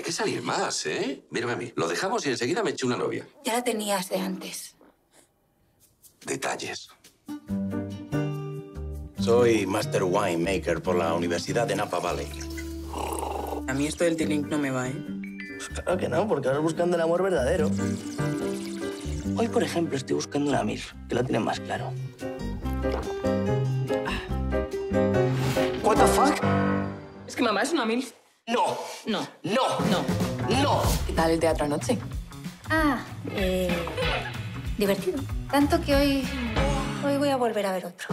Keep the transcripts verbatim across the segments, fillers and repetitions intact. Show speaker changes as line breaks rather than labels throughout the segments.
que salir más, ¿eh? Mírame a mí. Lo dejamos y enseguida me eché una novia.
Ya la tenías de antes.
Detalles.
Soy Master Winemaker por la Universidad de Napa Valley.
A mí esto del T-Link no me va, ¿eh?
Pues claro que no, porque ahora buscando el amor verdadero. Hoy, por ejemplo, estoy buscando una MILF, que lo tiene más claro.
¿What the fuck? Es que mamá es una MILF.
¡No!
No.
¡No!
No.
¡No!
¿Qué tal el teatro anoche?
Ah, eh... divertido. Tanto que hoy... Hoy voy a volver a ver otro.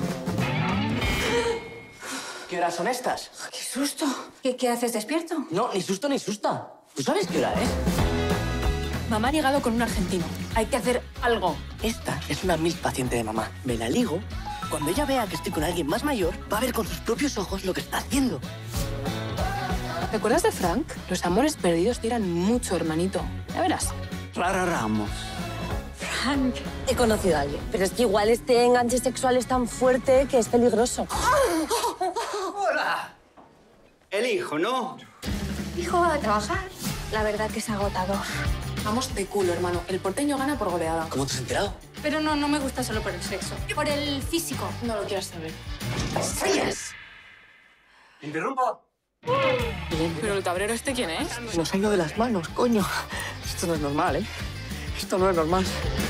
¿Qué horas son estas?
¡Qué susto! ¿Qué, qué haces despierto?
No, ni susto ni susta. ¿Tú sabes qué hora es?
Mamá ha llegado con un argentino. Hay que hacer algo.
Esta es una MILF paciente de mamá. Me la ligo. Cuando ella vea que estoy con alguien más mayor, va a ver con sus propios ojos lo que está haciendo.
¿Te acuerdas de Frank? Los amores perdidos tiran mucho, hermanito. Ya verás.
Rara Ramos.
Frank, he conocido a alguien, pero es que igual este enganche sexual es tan fuerte que es peligroso.
¡Hola! El hijo, ¿no?
Hijo, a trabajar. La verdad que es agotador.
Vamos de culo, hermano. El porteño gana por goleada.
¿Cómo te has enterado?
Pero no, no me gusta solo por el sexo. Por el físico.
No lo quieras saber.
¡Frías!
¿Interrumpo?
¿Pero el cabrero este quién es?
Nos ha ido de las manos, coño. Esto no es normal, ¿eh? Esto no es normal.